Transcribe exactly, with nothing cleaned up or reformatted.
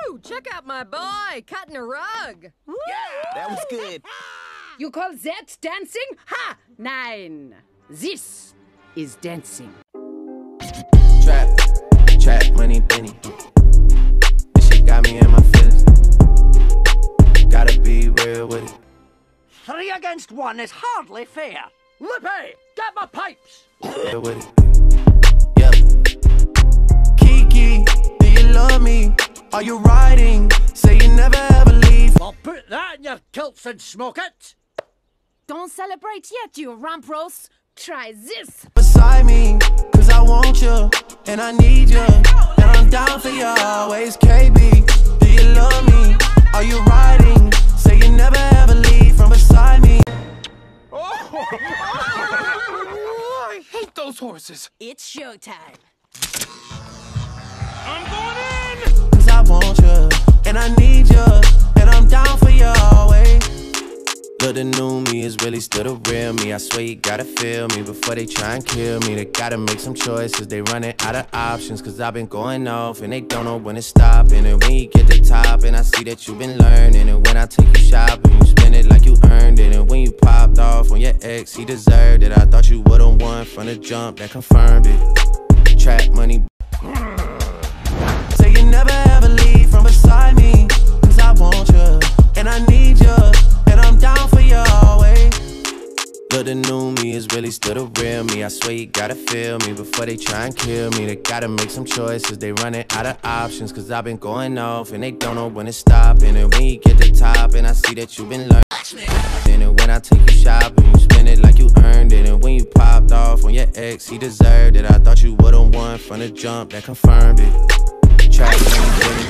Woo! Check out my boy cutting a rug. Yeah, that was good. You call that dancing? Ha! Nein. This is dancing. Trap, trap, money, Benny. This shit got me in my feelings. Gotta be real with it. Three against one is hardly fair. Lippy, get my pipes. Real with it. Yep. Kiki, do you love me? Are you riding? Say you never ever leave. Well, put that in your kilts and smoke it. Don't celebrate yet, you rampros. Try this. Beside me, cause I want you, and I need you, and I'm down for you always. K B, do you love me? Are you riding? Say you never ever leave from beside me. Oh, I hate those horses. It's showtime. I'm going in! Cause I want you, and I need you, and I'm down for you always. Look, the new me is really still the real me. I swear you gotta feel me before they try and kill me. They gotta make some choices, they running out of options. Cause I've been going off and they don't know when to stop. And when you get to top and I see that you've been learning. And when I take you shopping, you spend it like you earned it. And when you popped off on your ex, he deserved it. I thought you would've won from the jump, that confirmed it. Trap money. Say you never ever leave from beside me. Cause I want you, and I need you, and I'm down for you always. Look, the new me is really still the real me. I swear you gotta feel me before they try and kill me. They gotta make some choices, they running out of options. Cause I've been going off and they don't know when to stop. And when you get to top and I see that you've been learning. And when I take you shopping, you spend it like you earned it. And when you popped off on your ex, he deserved it. I thought you would've won from the jump, that confirmed it. Trap money,